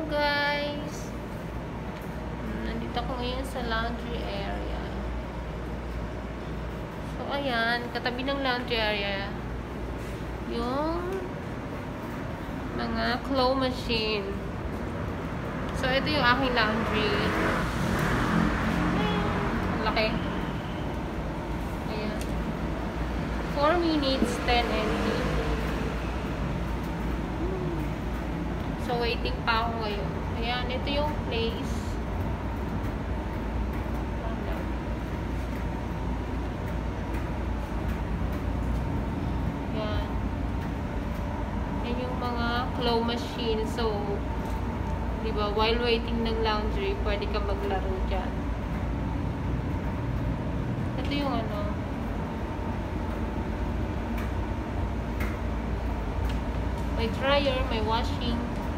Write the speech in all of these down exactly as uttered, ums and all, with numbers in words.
Hello guys! Nandito ako ngayon sa laundry area. So ayan, katabi ng laundry area yung mga claw machine. So ito yung aking laundry. Ang laki. Ayan. four minutes, ten empty. So, waiting pa ako ngayon. Ayan, ito yung place. Ayan. Yan yung mga claw machine. So, diba, while waiting ng laundry, pwede ka maglaro dyan. Ito yung ano. May dryer, may washing.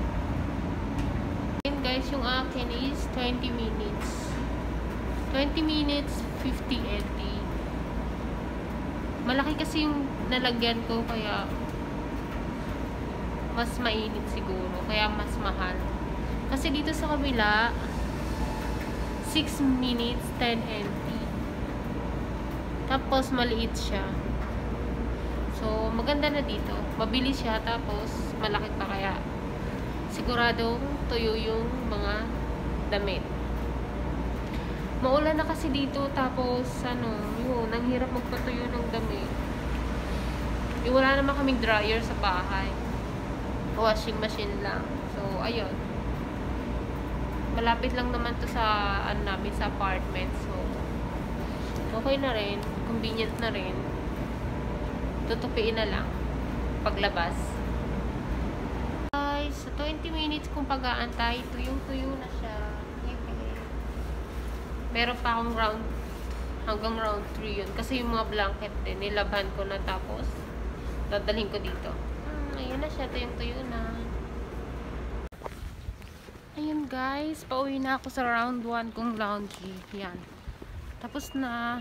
Guys, yung akin is twenty minutes. twenty minutes, fifty eighty. Malaki kasi yung nalagyan ko, kaya mas mainit siguro. Kaya mas mahal. Kasi dito sa kabila, six minutes, ten eighty. Tapos, maliit siya. So, maganda na dito. Mabilis siya, tapos malaki pa, kaya siguradong tuyo yung mga damit. Maulan na kasi dito, tapos ano, yun, ang hirap magpatuyo ng damit. Yung wala naman kaming dryer sa bahay. Washing machine lang. So, ayun. Malapit lang naman to sa, ano namin, sa apartment. So, okay na rin. Convenient na rin. Tutupiin na lang paglabas. Sa twenty minutes kung pag-aantay, tuyong-tuyo na siya. Meron pa akong round, hanggang round three yun. Kasi yung mga blanket din, nilaban ko na, tapos dadalhin ko dito. Hmm, ayun na siya, tuyong-tuyo na. Ayun guys, pauwi na ako sa round one kong laundry. Yan. Tapos na.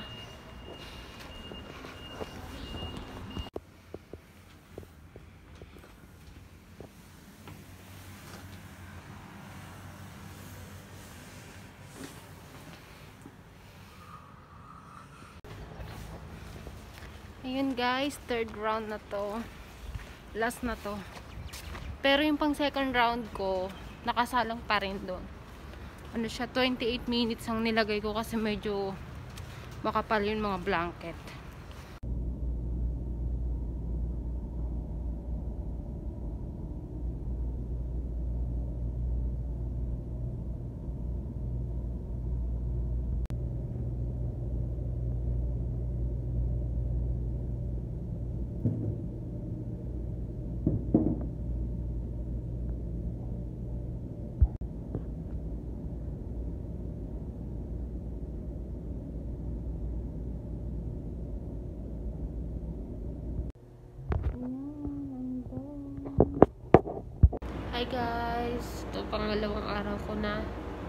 Ayun guys, third round na to. Last na to. Pero yung pang second round ko, nakasalang pa rin doon. Ano siya, twenty-eight minutes ang nilagay ko kasi medyo makapal yung mga blanket. Hi guys, ito pangalawang araw ko na.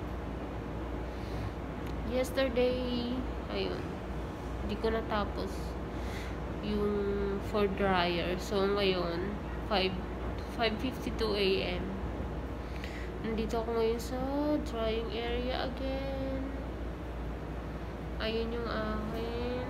Yesterday, ayun, hindi ko natapos yung for dryer. So ngayon, five fifty-two A M Nandito ako ngayon sa drying area again. Ayun yung akin.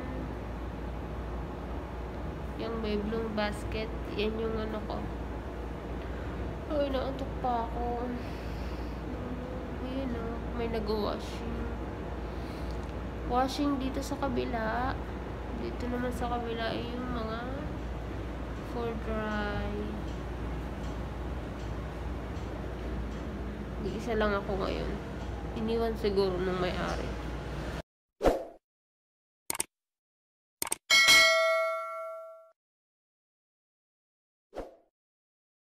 Yung may blue basket, yan yung ano ko. Ay, naantok pa ako. Ayun o, may nag-washing. Washing dito sa kabila. Dito naman sa kabila ay yung mga for dry. Isa lang ako ngayon. Iniwan siguro ng may-ari.